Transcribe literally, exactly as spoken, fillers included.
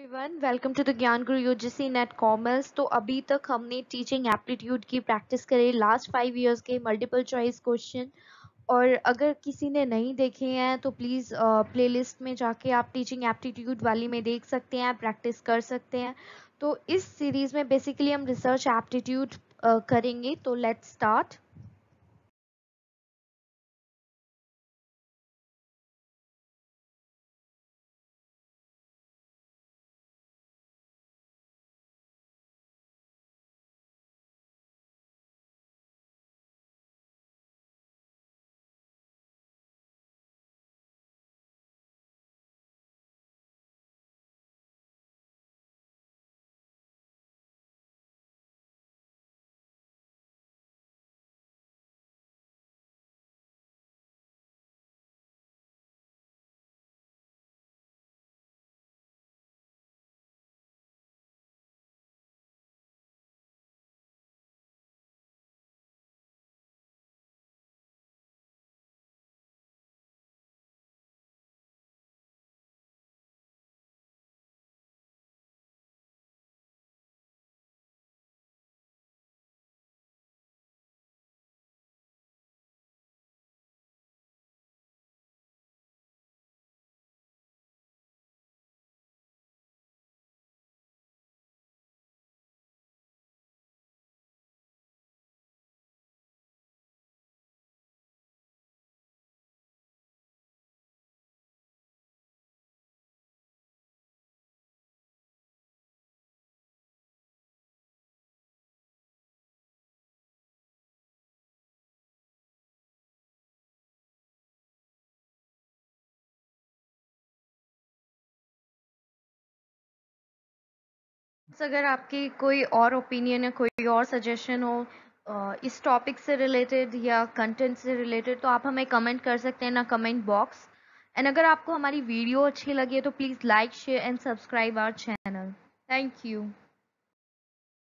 Everyone, welcome to the ज्ञान गुरु UGC net commerce. तो अभी तक हमने टीचिंग एप्टीट्यूड की प्रैक्टिस करी, लास्ट फाइव इयर्स के मल्टीपल चॉइस क्वेश्चन। और अगर किसी ने नहीं देखे हैं तो प्लीज़ प्लेलिस्ट में जाके आप टीचिंग एप्टीट्यूड वाली में देख सकते हैं, प्रैक्टिस कर सकते हैं। तो इस सीरीज़ में बेसिकली हम रिसर्च एप्टीट्यूड करेंगे। तो लेट्स स्टार्ट। अगर आपकी कोई और ओपिनियन है, कोई और सजेशन हो अ, इस टॉपिक से रिलेटेड या कंटेंट से रिलेटेड, तो आप हमें कमेंट कर सकते हैं ना कमेंट बॉक्स। एंड अगर आपको हमारी वीडियो अच्छी लगी है तो please like share and subscribe our channel. Thank you.